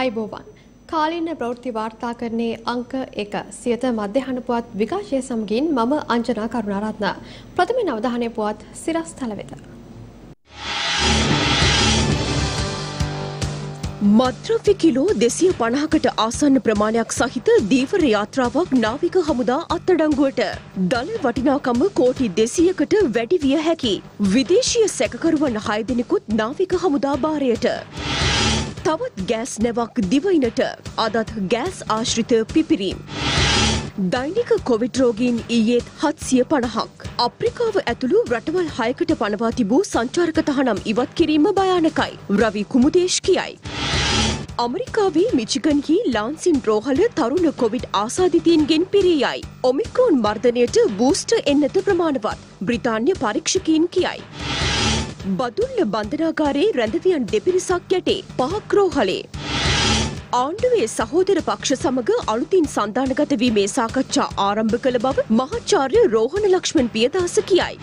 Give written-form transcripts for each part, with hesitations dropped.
ආයුබෝවන් කාලීන ප්‍රවෘත්ති වාර්තාකරණයේ අංක 1 සියත මධ්‍යහන පුවත් විකාශය සමගින් මම අංජනා කරුණාරත්න ප්‍රථම අවධානය පුවත් සිරස්තල වෙත මත්ද්‍රව්‍ය කිලෝ 250කට ආසන්න ප්‍රමාණයක් සහිත දීවර යාත්‍රාවක් නාවික හමුදා අත්අඩංගුවට දල වටිනාකම කෝටි 200කට වැඩි විය හැකි විදේශීය සැකකරුවන් 6 දෙනෙකුත් නාවික හමුදා භාරයට තවත් ගෑස් නැවක් දිවයිනට අදත් ගෑස් ආශ්‍රිත පිපිරීම් දෛනික කොවිඩ් රෝගීන් ඊයේත් 750ක් අප්‍රිකාව ඇතුළු රටවල් 6කට පනවා තිබූ සංචාරක තහනම් ඉවත් කිරීම භයානකයි රවි කුමුදේශ් කියයි අමරිකාවේ මිචිගන්හි ලාන්සින් රෝහල තරුණ කොවිඩ් ආසාදිතයින්ගෙන් පිරී යයි ඔමික්‍රෝන් මර්ධනයට බූස්ටර් එන්නත ප්‍රමාණවත් බ්‍රිතාන්‍ය පරීක්ෂකයින් කියයි බදුල්ල බන්ධනාගාරයේ රැඳවියන් දෙපිරිසක් යටේ 5ක් රෝහලේ ආණ්ඩුවේ සහෝදර පක්ෂ සමග අලුතින් සන්ධානගත වීමේ සාකච්ඡා ආරම්භ කළ බව මහාචාර්ය රෝහණ ලක්ෂ්මන් පියදාස කියයි.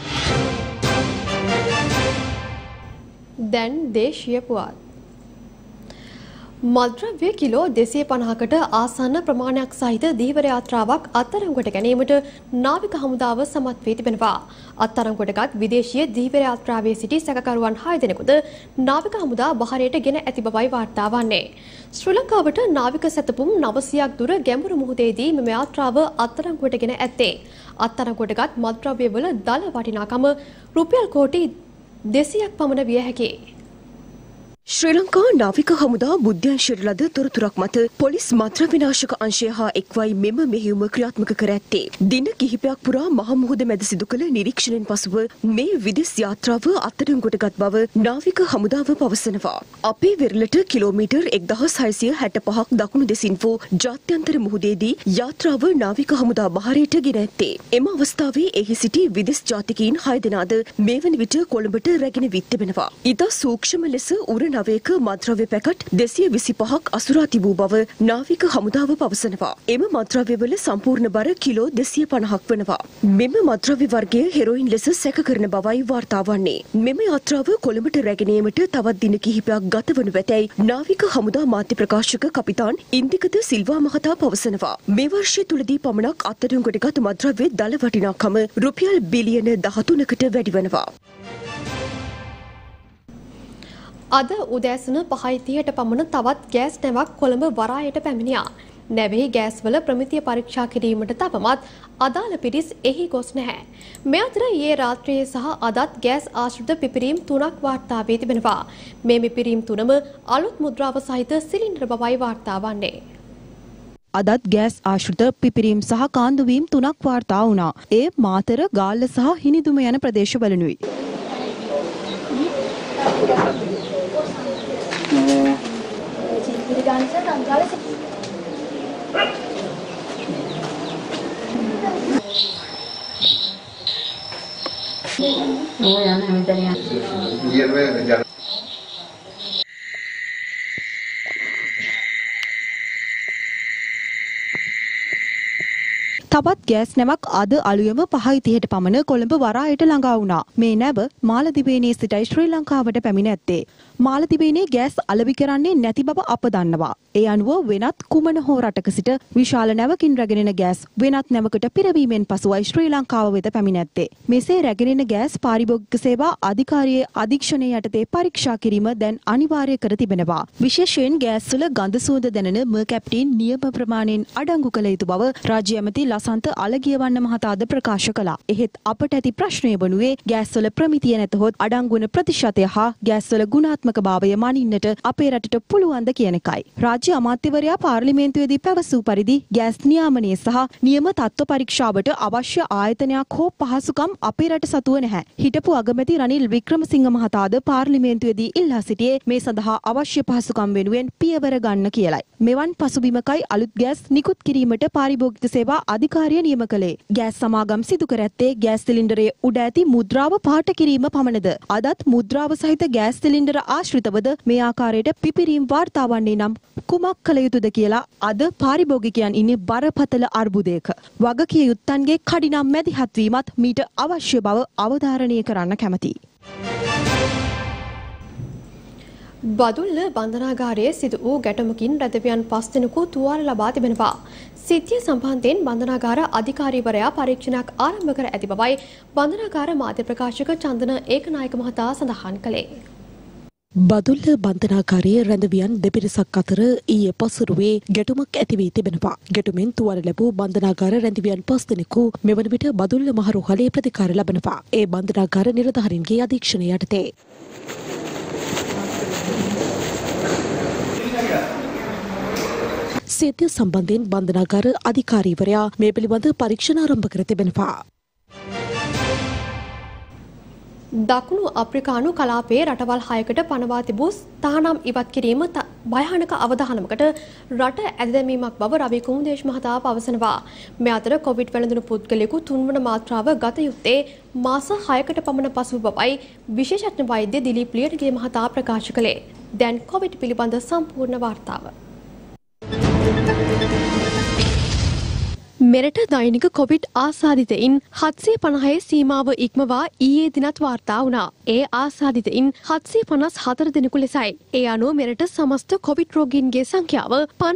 දැන් දේශීය පුවත් මත්ද්‍රව්‍ය කිලෝ 250කට ආසන්න ප්‍රමාණයක් සහිත දීවර යාත්‍රාවක් අත්අඩංගුවට ගැනීමට නාවික හමුදාව සමත් වී තිබෙනවා. අත්අඩංගුවටගත් විදේශීය දීවර යාත්‍රාවේ සිටි සැකකරුවන් 6 දෙනෙකුද නාවික හමුදා බහරයට ගෙන ඇති බවයි වාර්තා වන්නේ. ශ්‍රී ලංකාවට නාවික සැතපුම් 900ක් දුර ගැඹුරු මුහුදේදී මෙම යාත්‍රාව අත්අඩංගුවට ගෙන ඇත්තේ. අත්අඩංගුවටගත් මත්ද්‍රව්‍ය වල දල වටිනාකම රුපියල් කෝටි 200ක් පමණ විය හැකියි. ශ්‍රී ලංකා නාවික හමුදා බුද්ධ්‍යංශයට ලද තොරතුරක් මත පොලිස් මත්ද්‍රව්‍ය විනාශක අංශය හා එක්වයි මෙම මෙහෙයුම ක්‍රියාත්මක කර ඇත්තේ. දින කිහිපයක් පුරා මහ මුහුද මැද සිදු කළ නිරීක්ෂණයෙන් පසුව මේ විදෙස් යාත්‍රාව අත්අඩංගුවට ගත් බව නාවික හමුදාව පවසනවා. අපේ වෙරළට කිලෝමීටර් 1665ක් දකුණු දෙසින් වූ ජාත්‍යන්තර මුහුදේදී යාත්‍රාව නාවික හමුදා බහරයට ගෙන ඇත්තේ. එම අවස්ථාවේ එහි සිටි විදෙස් ජාතිකයින් 6 දෙනාද මේ වන විට කොළඹට රැගෙන විත් තිබෙනවා. ඉතා සූක්ෂම ලෙස නවයක මත්ද්‍රව්‍ය පැකට් 225ක් අසුරා තිබූ බව නාවික හමුදාව පවසනවා. එම මත්ද්‍රව්‍යවල සම්පූර්ණ බර කිලෝ 250ක් වනවා. මෙම මත්ද්‍රව්‍ය වර්ගය හෙරොයින් ලෙස සැක කරන බවයි වාර්තා වන්නේ. මෙම යාත්‍රාව කොළඹට රැගෙන ඒමට තවත් දින කිහිපයක් ගත වනු ඇතැයි නාවික හමුදා මාධ්‍ය ප්‍රකාශක කපිතාන් ඉන්දිකත සිල්වා මහතා පවසනවා. මේ වර්ෂය තුලදී පමණක් අත්අඩංගුවට ගත් මත්ද්‍රව්‍ය දල වටිනාකම රුපියල් බිලියන 13කට වැඩි වෙනවා. අද උදෑසන 5:30ට පමණ තවත් ගෑස් නැවක් කොළඹ වරායට පැමිණියා. නැවෙහි ගෑස්වල ප්‍රමිතිය පරීක්ෂා කිරීමට තවමත් අදාළ පිරිස් එහි ගොස් නැහැ. මේ අතර ඊයේ රාත්‍රියේ සහ අදත් ගෑස් ආශ්‍රිත පිපිරීම් 3ක් වාර්තා වී තිබෙනවා. මේ පිපිරීම් තුනම අලුත් මුද්‍රාව සහිත සිලින්ඩර් බවයි වාර්තා වන්නේ. අදත් ගෑස් ආශ්‍රිත පිපිරීම් සහ කාන්දු වීම් 3ක් වාර්තා වුණා. ඒ මාතර, ගාල්ල සහ හිනිදුම යන ප්‍රදේශවලුයි. තවත් ගෑස් නැවක් අද අලුයම 5:30ට පමණ කොළඹ වරායට ළඟා වුණා. මේ නැව මාලදිවයිනේ සිටයි ශ්‍රී ලංකාවට පැමිණ ඇත්තේ. මාලදිවයිනේ ගෑස් අලෙවි කරන්නේ නැති බව අප දන්නවා. ඒ අනුව වෙනත් කුමන හෝ රටක සිට විශාල නැවකින් රැගෙන එන ගෑස් වෙනත් නැවකට පිරවීමෙන් පසුවයි ශ්‍රී ලංකාව වෙත පැමිණ ඇත්තේ. මෙසේ රැගෙන එන ගෑස් පාරිභෝගික සේවා අධිකාරියේ අධීක්ෂණය යටතේ පරීක්ෂා කිරීම දැන් අනිවාර්ය කර තිබෙනවා. විශේෂයෙන් ගෑස්වල ගඳ සුවඳ දැනෙන මර්කැප්ටින් නියම ප්‍රමාණයෙන් අඩංගු කළ යුතු බව රාජ්‍ය ඇමති ලසන්ත අලගියවන්න මහතාද ප්‍රකාශ කළා. එහෙත් අපට ඇති ප්‍රශ්නය වනුයේ ගෑස්වල ප්‍රමිතිය නැතහොත් අඩංගු වන ප්‍රතිශතය හා ගෑස්වල ගුණාත්මක භාවය මනින්නට අපේ රටට පුළුවන්ද කියන එකයි. රාජ්‍ය අමාත්‍යවරයා පාර්ලිමේන්තුවේදී පැවසූ පරිදි ගෑස් නියාමනය සහ නියම තත්ත්ව පරීක්ෂාවට අවශ්‍ය ආයතනයක් හෝ පහසුකම් අපේ රට සතුව නැහැ. හිටපු අගමැති රනිල් වික්‍රමසිංහ මහතාද පාර්ලිමේන්තුවේදී ඉල්ලා සිටියේ මේ සඳහා අවශ්‍ය පහසුකම් වෙනුවෙන් පියවර ගන්න කියලයි. මෙවන් පසුබිමකයි අලුත් ගෑස් නිකුත් කිරීමට පාරිභෝගික සේවා අධිකාරිය නියම කළේ. ගෑස් සමාගම් සිදු කර ඇත්තේ ගෑස් සිලින්ඩරයේ උඩ ඇති මුද්‍රාව පාට කිරීම පමණද. අදත් මුද්‍රාව සහිත ගෑස් සිලින්ඩර ආශ්‍රිතවද මේ ආකාරයට පිපිරීම් වාර්තා වන්නේ නම් කුමක් කළ යුතුද කියලා අද පාරිභෝගිකයන් ඉන්නේ බරපතල අර්බුදයක. වගකිය යුත්තන්ගේ කඩිනම් මැදිහත් වීමත් මීට අවශ්‍ය බව අවධාරණය කරන්න කැමැතියි. බදුල්ල බන්ධනාගාරයේ සිදු වූ ගැටුමකින් රැදවියන් 5 දෙනෙකු තුවාල ලබා තිබෙනවා. සිද්ධිය සම්බන්ධයෙන් බන්ධනාගාර අධිකාරීවරයා පරීක්ෂණයක් ආරම්භ කර ඇති බවයි බන්ධනාගාර මාධ්‍ය ප්‍රකාශක චන්දන ඒකනායක මහතා සඳහන් කළේ. බදුල්ල බන්ධනාගාරයේ රැඳවියන් දෙපිරිසක් අතර ඊයේ පසුරුවේ ගැටුමක් ඇති වී තිබෙනවා. ගැටුමෙන් තුවාල ලැබූ බන්ධනාගාර රැඳවියන් 5 දෙනෙකු මෙවන විට බදුල්ල මහ රෝහලේ ප්‍රතිකාර ලබනවා. ඒ බන්ධනාගාර නිලධාරීන්ගේ අධීක්ෂණය යටතේ. සිද්ධිය සම්බන්ධයෙන් බන්ධනාගාර අධිකාරීවරයා මේ පිළිබඳ පරීක්ෂණ ආරම්භ කර තිබෙනවා. දකුණු අප්‍රිකානු කලාපයේ රටවල් 6කට පනවා තිබූ තහනම් ඉවත් කිරීම භයානක අවදානමකට රට ඇදදැමීමක් බව රවි කුමුදේශ් මහතා පවසනවා. මේ අතර කොවිඩ් වැළඳුණු පුද්ගලයෙකු තුන්වන මාත්‍රාව ගත යුත්තේ මාස 6කට පමණ පසු බවයි විශේෂඥ වෛද්‍ය දිලීප් ලියනගේ මහතා ප්‍රකාශ කළේ. දැන් කොවිඩ් පිළිබඳ සම්පූර්ණ වාර්තාව. මෙරට දෛනික කොවිඩ් ආසාදිතයින් 750 සීමාව ඉක්මවා ඊයේ දිනත් වාර්තා වුණා. ඒ ආසාදිතයින් 754 දෙනෙකු ලෙසයි. ඒ අනුව මෙරට සමස්ත කොවිඩ් රෝගීන්ගේ සංඛ්‍යාව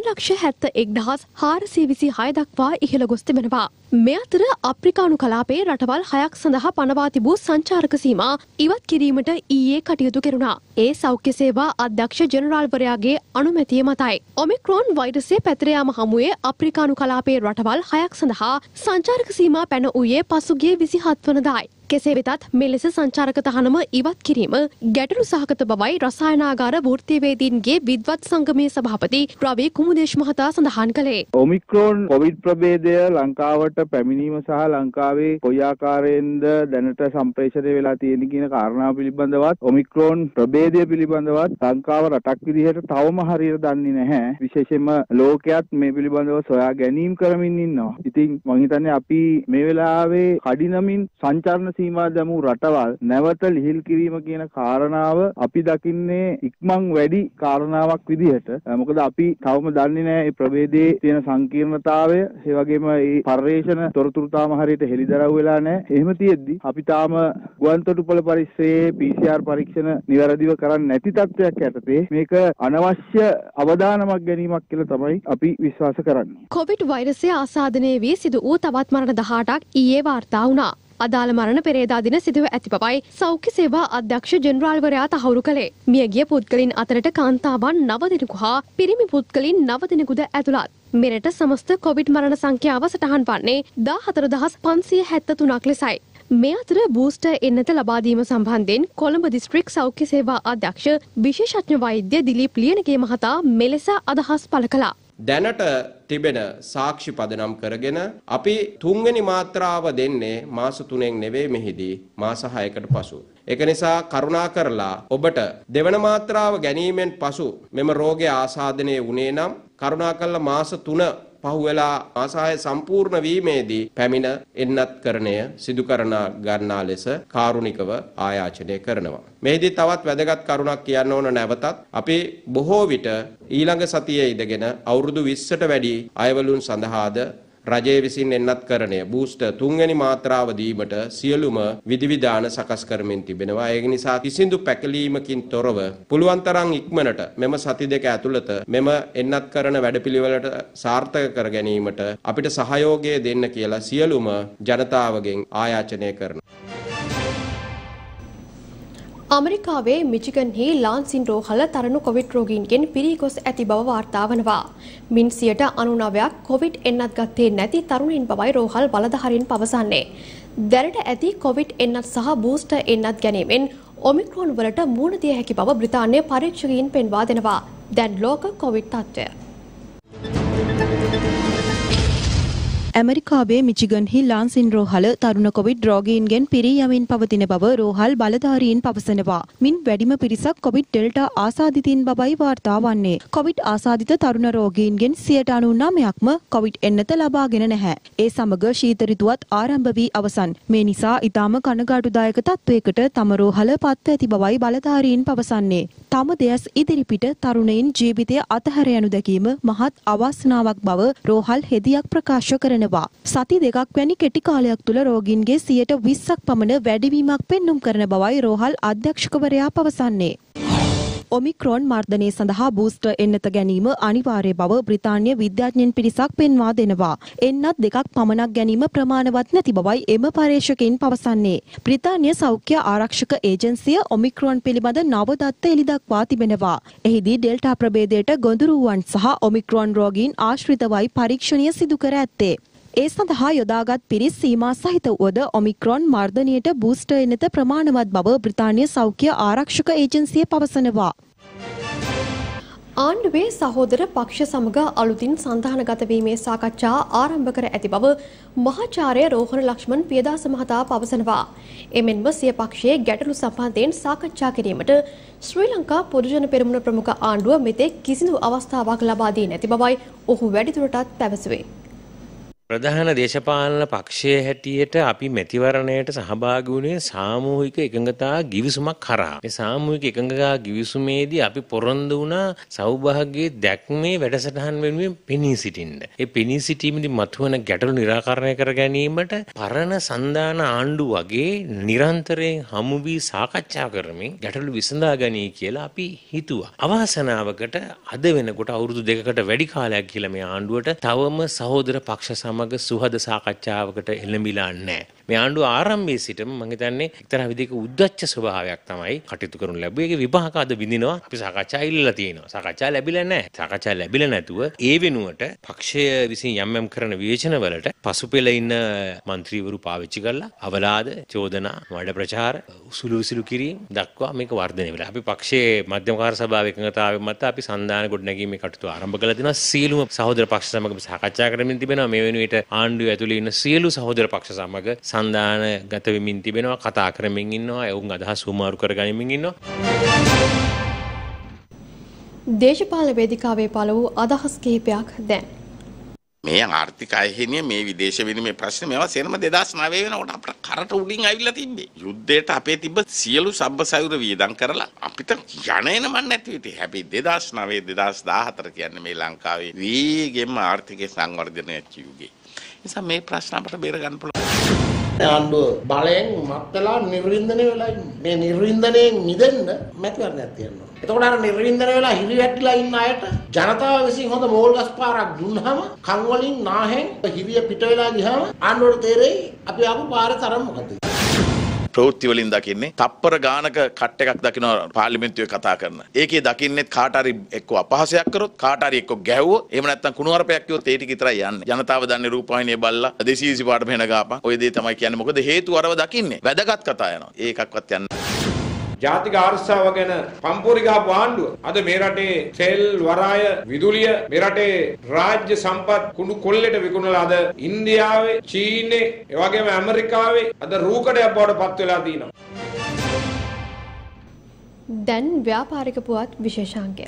5,76,426 දක්වා ඉහළ ගොස් තිබෙනවා. මේ අතර අප්‍රිකානු කලාපයේ රටවල් 6ක් සඳහා පනවා තිබූ සංචාරක සීමා ඉවත් කිරීමට ඊයේ කටයුතු කෙරුණා. ඒ සෞඛ්‍ය සේවා අධ්‍යක්ෂ ජෙනරාල්වරයාගේ අනුමැතිය මතයි. ඔමික්‍රෝන් වෛරසය පැතිර යාම හමුවේ අප්‍රිකානු කලාපයේ රටවල් 6ක් සඳහා සංචාරක සීමා පැන වූයේ පසුගිය 27 වනදායි. කෙසේ වෙතත් මෙලෙස සංචාරක තහනම ඉවත් කිරීම ගැටලු සහගත බවයි රසායනාගාර වෘත්තීයවේදීන්ගේ විද්වත් සංගමයේ සභාපති රවි කුමුදේශ් මහතා සඳහන් කළේ. ඔමික්‍රෝන් කොවිඩ් ප්‍රභේදය ලංකාවට පැමිණීම සහ ලංකාවේ කොයි ආකාරයෙන්ද දැනට සම්ප්‍රේෂණය වෙලා තියෙන කියන කාරණාව පිළිබඳවත් ඔමික්‍රෝන් ප්‍රභේදය පිළිබඳවත් ලංකාව රටක් විදිහට තවම හරියට දන්නේ නැහැ. විශේෂයෙන්ම ලෝකයක් මේ පිළිබඳව සොයා ගැනීම කරමින් ඉන්නවා. ඉතින් මම හිතන්නේ අපි මේ වෙලාවේ කඩිනමින් සංචාරන සීමා දැමූ රටවල් නැවත ලිහිල් කිරීම කියන කාරණාව අපි දකින්නේ ඉක්මන් වැඩි කාරණාවක් විදිහට. මොකද අපි තවම දන්නේ නැහැ මේ ප්‍රභේදයේ තියෙන සංකීර්ණතාවය. ඒ වගේම මේ පර්යේෂණ තොරතුරු තාම හරියට හෙළිදරව් වෙලා නැහැ. එහෙම තියෙද්දි අපි තාම ගුවන්තොටුපළ පරිසරයේ PCR පරීක්ෂණ නිවැරදිව කරන්නේ නැති තත්ත්වයක් යටතේ මේක අනවශ්‍ය අවදානමක් ගැනීමක් කියලා තමයි අපි විශ්වාස කරන්නේ. කොවිඩ් වෛරසය ආසාදනය වී සිදු වූ තවත් මරණ 18ක් ඊයේ වාර්තා වුණා. අදාළ මරණ පෙරේදා දින සිදුව ඇති බවයි සෞඛ්‍ය සේවා අධ්‍යක්ෂ ජෙනරාල්වරයා තහවුරු කළේ. මියගිය පුද්ගලයන් අතරට කාන්තාවන් 9 දෙනෙකු හා පිරිමි පුද්ගලයන් 9 දෙනෙකුද ඇතුළත්. මෙරට සමස්ත කොවිඩ් මරණ සංඛ්‍යාව සටහන් වන්නේ 14573ක් ලෙසයි. මේ අතර බූස්ටර් එන්නත ලබා දීම සම්බන්ධයෙන් කොළඹ දිස්ත්‍රික් සෞඛ්‍ය සේවා අධ්‍යක්ෂ විශේෂඥ වෛද්‍ය දිලීප් ලියනගේ මහතා මෙලෙස අදහස් පළ කළා. දැනට තිබෙන සාක්ෂි පදනම් කරගෙන අපි තුන්වෙනි මාත්‍රාව දෙන්නේ මාස 3න් නෙවෙයි මෙහිදී මාස 6කට පසු. ඒක නිසා කරුණා කරලා ඔබට දෙවන මාත්‍රාව ගැනීමෙන් පසු මෙම රෝගය ආසාදනය වුණේ නම් කරුණා කරලා මාස 3 පහුවෙලා මාස 6 සම්පූර්ණ වීමේදී පැමිණ එන්නත්කරණය සිදු කරන ගන්නා ලෙස කාරුණිකව ආයාචනය කරනවා. මෙහිදී තවත් වැදගත් කරුණක් කියන්න ඕන නැවතත් අපි බොහෝ විට ඊළඟ සතියේ ඉඳගෙන අවුරුදු 20ට වැඩි අයවලුන් සඳහාද රජය විසින් එන්නත්කරණය බූස්ටර් තුන්වෙනි මාත්‍රාව දීමට සියලුම විධිවිධාන සකස් කරමින් තිබෙනවා. ඒ නිසා කිසිදු පැකලීමකින් තොරව පුළුවන් තරම් ඉක්මනට මෙම සති දෙක ඇතුළත මෙම එන්නත්කරණ වැඩපිළිවෙලට සාර්ථක කර ගැනීමට අපිට සහයෝගය දෙන්න කියලා සියලුම ජනතාවගෙන් ආයාචනය කරනවා. ඇමරිකාවේ මිචිගන්හි ලාන්සින් රෝහල තරණු කොවිඩ් රෝගීන්ගෙන් පිරී ගොස් ඇති බව වාර්තා වනවා. මින් 99%ක් කොවිඩ් එන්නත් ගත්තේ නැති තරුණයින් බවයි රෝහල් බලධාරීන් පවසන්නේ. දැනට ඇති කොවිඩ් එන්නත් සහ බූස්ටර් එන්නත් ගැනීමෙන් ඔමික්‍රෝන් වලට මුහුණ දිය හැකි බව බ්‍රිතාන්‍ය පරීක්ෂකයින් පෙන්වා දෙනවා. දැන් ලෝක කොවිඩ් තත්ත්වය. ඇමරිකාවේ මිචිගන්හි ලාන්සින් රෝහල තරුණ කොවිඩ් රෝගීන්ගෙන් පිරී යමින් පවතින බව රෝහල් බලධාරීන් පවසනවා. මින් වැඩිම පිරිසක් කොවිඩ් ඩෙල්ටා ආසාදිතින් බවයි වාර්තා වන්නේ. කොවිඩ් ආසාදිත තරුණ රෝගීන්ගෙන් 99%ක්ම කොවිඩ් එන්නත ලබාගෙන නැහැ. ඒ සමග ශීත ඍතුවත් ආරම්භ වී අවසන්. මේ නිසා ඊටම කනගාටුදායක තත්වයකට තම රෝහල පත්ව ඇති බවයි බලධාරීන් පවසන්නේ. තම දෙයස් ඉදිරිපිට තරුණයින් ජීවිතය අතහැර යනු දැකීම මහත් අවාසනාවක් බව රෝහල් හෙදියක් ප්‍රකාශ කරනවා. සති දෙකක් වැනි කෙටි කාලයක් තුළ රෝගීන්ගේ 120ක් පමණ වැඩිවීමක් පෙන්නුම් කරන බවයි රෝහල් අධ්‍යක්ෂකවරයා පවසන්නේ. ඔමික්‍රෝන් මර්ධනය සඳහා බූස්ටර් එන්නත ගැනීම අනිවාර්ය බව බ්‍රිතාන්‍ය විද්‍යාඥයන් පිරිසක් පෙන්වා දෙනවා. එන්නත් දෙකක් පමණක් ගැනීම ප්‍රමාණවත් නැති බවයි එම පර්යේෂකයින් පවසන්නේ. බ්‍රිතාන්‍ය සෞඛ්‍ය ආරක්ෂක ඒජන්සිය ඔමික්‍රෝන් පිළිබඳ නව දත්ත එළිදක්වා තිබෙනවා. එහිදී ඩෙල්ටා ප්‍රභේදයට ගොදුරු වූවන් සහ ඔමික්‍රෝන් රෝගීන් ආශ්‍රිතවයි පරීක්ෂණය සිදු කර ඇත්තේ. ඒ සඳහා යොදාගත් පිරිස් සීමා සහිත වුවද ඔමික්‍රෝන් මර්ධනයට බූස්ටර් එන්නත ප්‍රමාණවත් බව බ්‍රිතාන්‍ය සෞඛ්‍ය ආරක්ෂක ඒජන්සිය පවසනවා. ආණ්ඩුවේ සහෝදර පක්ෂ සමග අලුතින් සන්ධානගත වීමේ සාකච්ඡා ආරම්භ කර ඇති බව මහාචාර්ය රෝහණ ලක්ෂ්මන් පියදාස මහතා පවසනවා. එමෙන්ම සිය පක්ෂයේ ගැටලු සම්බන්ධයෙන් සාකච්ඡා කිරීමට ශ්‍රී ලංකා පොදුජන පෙරමුණ ප්‍රමුඛ ආණ්ඩුව මෙතෙක් කිසිදු අවස්ථාවක් ලබා දී නැති බවයි ඔහු වැඩිදුරටත් පැවසුවේ. ප්‍රධාන දේශපාලන පක්ෂයේ හැටියට අපි මැතිවරණයට සහභාගී වුණේ සාමූහික එකඟතා ගිවිසුමක් කරා. මේ සාමූහික එකඟතා ගිවිසුමේදී අපි පොරොන්දු වුණා සෞභාග්‍යයේ දැක්මේ වැඩසටහන් වෙනුවෙන් පෙනී සිටින්න. ඒ පෙනී සිටීමේදී මතුවන ගැටලු निराකරණය කර ගැනීමට පරණ සන්දාන ආණ්ඩු වගේ නිරන්තරයෙන් හමු වී සාකච්ඡා කරමින් ගැටලු විසඳා ගනී කියලා අපි හිතුවා. අවාසනාවකට අද වෙනකොට අවුරුදු 2කට වැඩි කාලයක් ගිහලා මේ ආණ්ඩුවට තවම සහෝදර පක්ෂ සමග සුහද සාකච්ඡාවකට එළඹිලා නැහැ. මේ ආණ්ඩුව ආරම්භයේ සිටම මම හිතන්නේ එක්තරා විදිහක උද්දච්ච ස්වභාවයක් තමයි කටයුතු කරනු ලැබුවේ. ඒකේ විපාක අද විඳිනවා. අපි සාකච්ඡා ඉල්ලලා තියෙනවා. සාකච්ඡා ලැබිලා නැහැ. සාකච්ඡා ලැබිලා නැතුව ඒ වෙනුවට පක්ෂය විසින් යම් කරන විවේචන වලට පසුපෙළ ඉන්න മന്ത്രിවරු පාවිච්චි කරලා අවලාද, චෝදනා, මඩ ප්‍රචාර, උසුළු කිරීම දක්වා මේක වර්ධනය වෙලා. අපි පක්ෂයේ මධ්‍යමකාර සභාවේ එකඟතාවය මත අපි සන්දාන ගොඩනැගීමේ කටයුතු ආරම්භ කළා තියෙනවා. සියලුම සහෝදර පක්ෂ සමග සාකච්ඡා කරමින් තිබෙනවා. මේ වෙනුවට ආණ්ඩුව ඇතුළේ ඉන්න සියලු සහෝදර පක්ෂ සමග සන්දාන ගත වෙමින් තිබෙනවා, කතා කරමින් ඉන්නවා, ඔවුන් අදහස් උමාරු කරගනිමින් ඉන්නවා. දේශපාලන වේදිකාවේ පළ වූ අදහස් කිහිපයක් දැන්. මේ ආර්ථික අයහිනිය මේ විදේශ විනිමය ප්‍රශ්න මේවා සේනම 2009 වෙනකොට අපට කරට උඩින් ඇවිල්ලා තිබ්බේ. යුද්ධයට අපේ තිබ්බ සියලු සබ්බසයුර වියදම් කරලා අපිට යන්නේන මන් නැති විදිහ. හැබැයි 2009 2014 කියන්නේ මේ ලංකාවේ වේගෙන්ම ආර්ථික සංවර්ධනය වෙච්ච යුගයේ. නිසා මේ ප්‍රශ්න අපට බේර ගන්න පුළුවන්. ආණ්ඩුව බලයෙන් මත්තලා නිර්වින්දනය වෙලා මේ නිර්වින්දනයෙන් මිදෙන්න මැතිවරණයක් තියෙනවා. එතකොට අර නිර්වින්දනය වෙලා හිරිවැටලා ඉන්න අයට ජනතාව විසින් හොඳ මෝල් ගස් පාරක් දුන්නාම කන් වලින් නාහෙන් හිරිය පිට වෙලා ගියාම ආණ්ඩුවට තේරෙයි අපි ආපු පාරේ තරම් මොකද. ප්‍රවෘත්ති වලින් දකින්නේ තප්පර ගානක කට් එකක් දකින්න පාර්ලිමේන්තුවේ කතා කරන. ඒකේ දකින්නෙත් කාට හරි එක්ක අපහාසයක් කරොත් කාට හරි එක්ක ගැහුවොත් එහෙම නැත්නම් කුණුවරපයක් කිව්වොත් ඒ ටික විතරයි යන්නේ. ජනතාව දන්නේ රූපවාහිනිය බලලා 220 පාට මෙහෙන ගාපන්. ඔය දේ තමයි කියන්නේ. මොකද හේතු අරව දකින්නේ. වැදගත් කතා යනවා. ඒකක්වත් යන්නේ. ජාතික ආර්සාව ගැන පම්පෝරි ගාපු ආණ්ඩුව අද මේ රටේ තෙල් වරාය විදුලිය මේ රටේ රාජ්‍ය සම්පත් කුණු කොල්ලෙට විකුණලා අද ඉන්දියාවේ චීනේ ඒ වගේම ඇමරිකාවේ අද රූකඩයක් බවට පත් වෙලා තියෙනවා. දැන් ව්‍යාපාරික පුවත් විශේෂාංකය.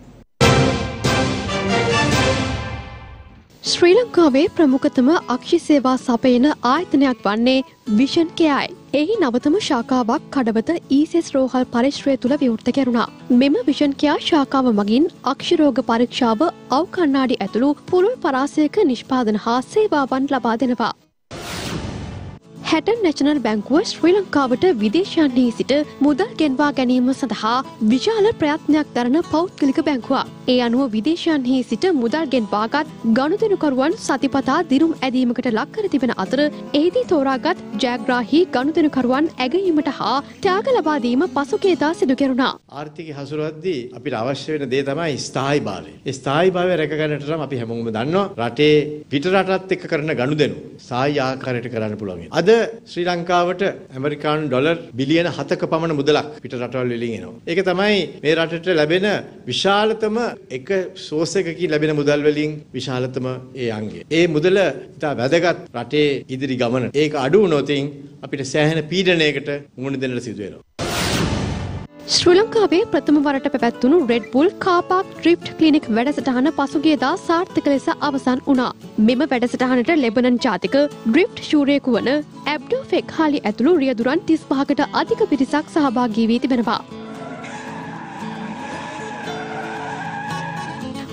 ශ්‍රී ලංකාවේ ප්‍රමුඛතම අක්ෂි සේවා සපයන ආයතනයක් වන්නේ විෂන් කෙයයි. එහි නවතම ශාඛාවක් කඩවත ඊසෙස් රෝහල් පරිශ්‍රය තුළ විවෘත කෙරුණා. මෙම විෂන් කෙයා ශාඛාව මගින් අක්ෂි රෝග පරීක්ෂාව අව් කණ්ණාඩි ඇතුළු පුළුල් පරාසයක නිෂ්පාදන හා සේවාවන් ලබා දෙනවා. හැටන් නැෂනල් බැංකුව ශ්‍රී ලංකාවට විදේශයන්හි සිට මුදල් ගෙන්වා ගැනීම සඳහා විශාල ප්‍රයත්නයක් දරන පෞද්ගලික බැංකුවක්. ඒ අනුව විදේශයන්හි සිට මුදල් ගෙන්වාගත් ගනුදෙනුකරුවන් සතිපතා දිරුම් ඇදීමකට ලක් කර තිබෙන අතර එහිදී තෝරාගත් ජයග්‍රාහී ගනුදෙනුකරුවන් ඇගයීමට හා ත්‍යාග ලබා දීම පසුගියදා සිදු කෙරුණා. ආර්ථිකය හසුරුවද්දී අපිට අවශ්‍ය වෙන දේ තමයි ස්ථායීභාවය. ඒ ස්ථායීභාවය රැක ගන්නට නම් අපි හැමෝම දන්නවා රටේ පිට රටත් එක්ක කරන ගනුදෙනු සායි ආකාරයට කරන්න පුළුවන්. අද ශ්‍රී ලංකාවට ඇමරිකානු ඩොලර් බිලියන 7ක පමණ මුදලක් පිට රටවල් වලින් එනවා. ඒක තමයි මේ රටට ලැබෙන විශාලතම එක සෝස් එකකින් ලැබෙන මුදල් වලින් විශාලතම ඒ අංගය. ඒ මුදල ඉතා වැදගත් රටේ ඉදිරි ගමන. ඒක අඩු වුණොත් අපිට සෑහෙන පීඩනයකට මුහුණ දෙන්නට සිදු වෙනවා. ශ්‍රී ලංකාවේ ප්‍රථම වරට පැවැත්වුණු රෙඩ් බුල් කාපාක් ඩ්‍රිෆ්ට් ක්ලිනික් වැඩසටහන පසුගියදා සාර්ථක ලෙස අවසන් වුණා. මෙම වැඩසටහනට ලෙබනන් ජාතික ඩ්‍රිෆ්ට් ශූරයෙකු වන ඇබ්ඩෝ ෆෙක්හාලි ඇතුළු රියදුරන් 35කට අධික පිරිසක් සහභාගී වී තිබෙනවා.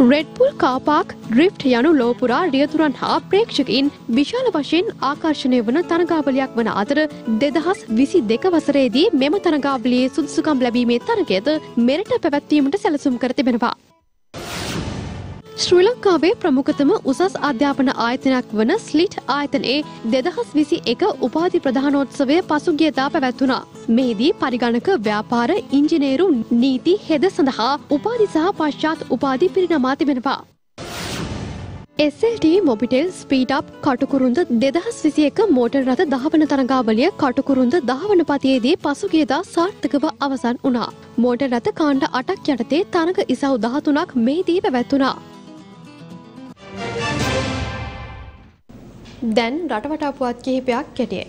Red Bull car park, drift යනු ලෝපුරා රියදුරන් හා ප්‍රේක්ෂකයින් විශාල වශයෙන් ආකර්ෂණය වන තරගාවලියක් වන අතර 2022 වසරේදී මෙම තරගාවලියේ සුදුසුකම් ලැබීමේ තරගයද මෙරට පැවැත්වීමට සැලසුම් කර තිබෙනවා. ශ්‍රී ලංකාවේ ප්‍රමුඛතම උසස් අධ්‍යාපන ආයතනයක් වන ස්ලිට් ආයතනයේ 2021 උපාධි ප්‍රදානෝත්සවය පසුගියදා පැවැත්වුණා. මෙහිදී පරිගණක ව්‍යාපාර ඉංජිනේරු නීති හෙද සඳහා උපාධි සහ පශ්චාත් උපාධි පිරිනමා තිබෙනවා. SLT Mobitel speed up Katukurunda 2021 motor රථ දහවන තරගාවලිය කටුකුරුන්ද දහවන පතියේදී පසුගියදා සාර්ථකව අවසන් වුණා. මෝටර් රථ කාණ්ඩ 8ක් යටතේ තරග ඉසව් 13ක් මෙහිදී පැවැත්වුණා. දැන් රටවටා පුවත් කිහිපයක් කෙටියෙන්.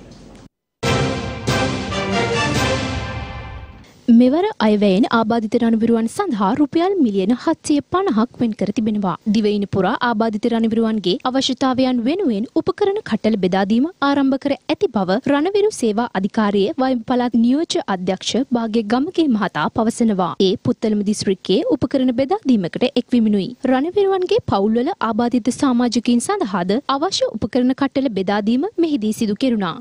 මෙවර අයවැයෙන් ආබාධිත රණවිරුවන් සඳහා රුපියල් මිලියන 750ක් වෙන් කර තිබෙනවා. දිවයින පුරා ආබාධිත රණවිරුවන්ගේ අවශ්‍යතාවයන් වෙනුවෙන් උපකරණ කට්ටල බෙදා දීම ආරම්භ කර ඇති බව රණවිරු සේවා අධිකාරියේ වයිම් පළාත් නියෝජ්‍ය අධ්‍යක්ෂ භාග්‍ය ගමගේ මහතා පවසනවා. ඒ පුත්තලම දිස්ත්‍රික්කයේ උපකරණ බෙදා දීමකට එක්විමිනුයි. රණවිරුවන්ගේ පවුල්වල ආබාධිත සමාජිකයින් සඳහාද අවශ්‍ය උපකරණ කට්ටල බෙදා දීම මෙහිදී සිදු කෙරුණා.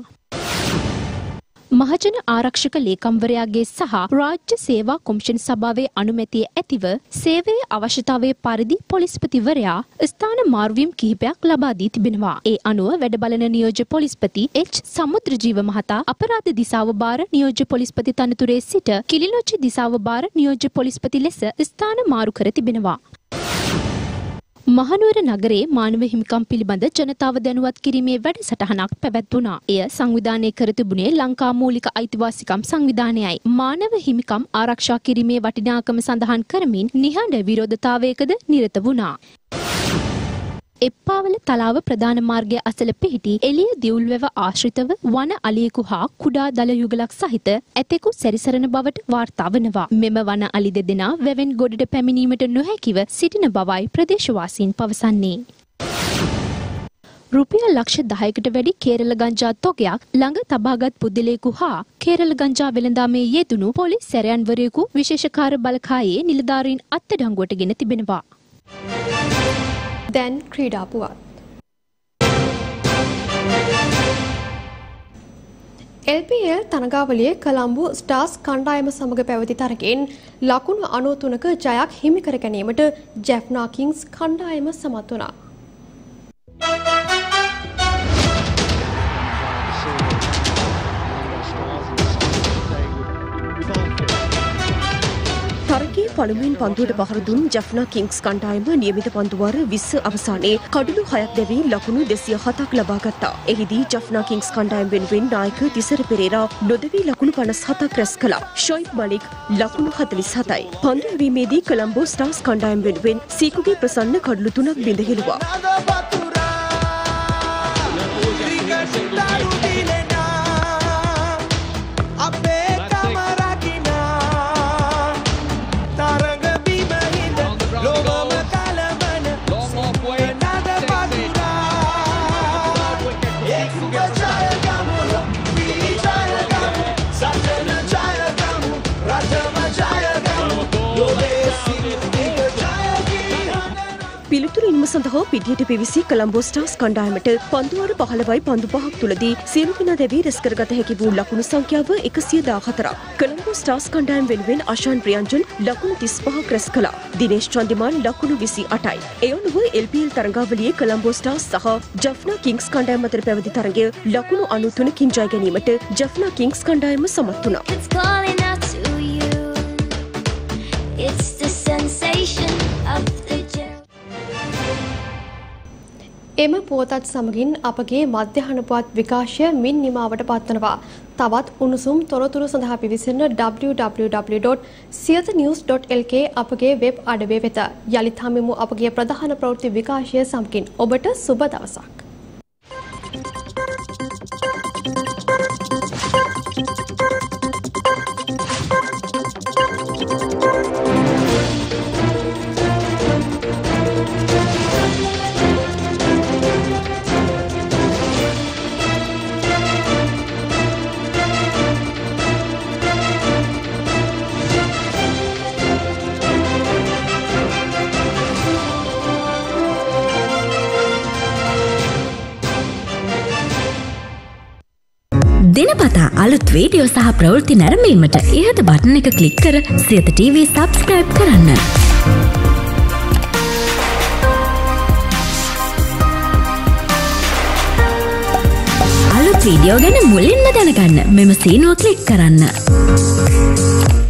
මහජන ආරක්ෂක ලේකම්වරයාගේ සහ රාජ්‍ය සේවා කොමිෂන් සභාවේ අනුමැතිය ඇතිව සේවයේ අවශ්‍යතාවයේ පරිදි පොලිස්පතිවරයා ස්ථාන මාරුවීම් කිහිපයක් ලබා දී තිබෙනවා. ඒ අනුව වැඩ බලන නියෝජ්‍ය පොලිස්පති එච් සමුද්‍රජීව මහතා අපරාධ දිසාව බාර නියෝජ්‍ය පොලිස්පති තනතුරේ සිට කිලිනොච්චි දිසාව බාර නියෝජ්‍ය පොලිස්පති ලෙස ස්ථාන මාරු කර තිබෙනවා. මහනුවර නගරයේ මානව හිමිකම් පිළිබඳ ජනතාව දැනුවත් කිරීමේ වැඩසටහනක් පැවැත්වුණා. එය සංවිධානය කර තිබුණේ ලංකා මූලික අයිතිවාසිකම් සංවිධානයයි. මානව හිමිකම් ආරක්ෂා කිරීමේ වටිනාකම සඳහන් කරමින් නිහඬ විරෝධතාවයකද නිරත වුණා. එප්පාවල තලාව ප්‍රධාන මාර්ගය අසල පිහිටි එළිය දිවුල්වැව ආශ්‍රිතව වන අලියෙකු හා කුඩා දල යුගලක් සහිත ඇතෙකු සැරිසරන බවට වාර්තා වනවා. මෙම වන අලි දෙදෙනා වැවෙන් ගොඩට පැමිණීමට නොහැකිව සිටින බවයි ප්‍රදේශවාසීන් පවසන්නේ. රුපියල් ලක්ෂ 10කට වැඩි කේරළ ගංජා තොගයක් ළඟ තබාගත් පුද්ගලයෙකු හා කේරළ ගංජා වෙළඳාමේ යෙදුණු පොලිස් සැරයන්වරයෙකු විශේෂකාර්ය බලකායේ නිලධාරීන් අත්අඩංගුවට ගෙන තිබෙනවා. දැන් ක්‍රීඩා පුවත්. LPL තරගාවලියේ කොළඹ ස්ටාර්ස් කණ්ඩායම සමග පැවති තරගයෙන් ලකුණු 93ක ජයක් හිමි කර ගැනීමට ජැෆ්නා කිංස් කණ්ඩායම සමත් වුණා. තරගයේ පළමුවෙන් පන්දුවට පහර දුන් ජැෆ්නා කිංස් කණ්ඩායම නියමිත පන්දු වාර 20 අවසානයේ කඩලු 6ක් දැවී ලකුණු 207ක් ලබා ගත්තා. එහිදී ජැෆ්නා කිංස් කණ්ඩායම වෙනුවෙන් නායක තිසර පෙරේරා නොදවී ලකුණු 57ක් රැස් කළා. ෂොයිබ් මලික් ලකුණු 47යි. පන්දු යැවීමේදී කොළඹ ස්ටාර්ස් කණ්ඩායම වෙනුවෙන් සීකුගේ ප්‍රසන්න කඩලු 3ක් බිඳ හෙළුවා. පිළිතුරින්ම සඳහා පිටියට පිවිසි කොළඹ ස්ටාර්ස් කණ්ඩායමට පන්දු වාර 15යි පන්දු 5ක් තුලදී සියලු දෙනා දැවී රැස් කරගත හැකි වූ ලකුණු සංඛ්‍යාව 114ක්. කොළඹ ස්ටාර්ස් කණ්ඩායම වෙනුවෙන් අෂාන් ප්‍රියන්ජන් ලකුණු 35ක් රැස් කළා. දිනේෂ් චන්දිමාල් ලකුණු 28යි. ඒ අනුව LPL තරගාවලියේ කොළඹ ස්ටාර්ස් සහ ජැෆ්නා කිංස් කණ්ඩායම අතර පැවති තරගය ලකුණු 93කින් ජය ගැනීමට ජැෆ්නා කිංස් කණ්ඩායම සමත් වුණා. එම පුවතත් සමගින් අපගේ මධ්‍යහන පුවත් විකාශය මින් නිමාවට පත්වනවා. තවත් උණුසුම් තොරතුරු සඳහා පිවිසෙන්න www.siyasanews.lk අපගේ වෙබ් අඩවිය වෙත. යලිත් හමුවෙමු අපගේ ප්‍රධාන ප්‍රවෘත්ති විකාශය සමගින්. ඔබට සුබ දවසක්. දිනපතා අලුත් වීඩියෝ සහ ප්‍රවෘත්ති නැරඹීමට ඉහත බටන් එක ක්ලික් කර සියත TV subscribe කරන්න. අලුත් වීඩියෝ ගැන මුලින්ම දැනගන්න මෙම සීනුව ක්ලික් කරන්න.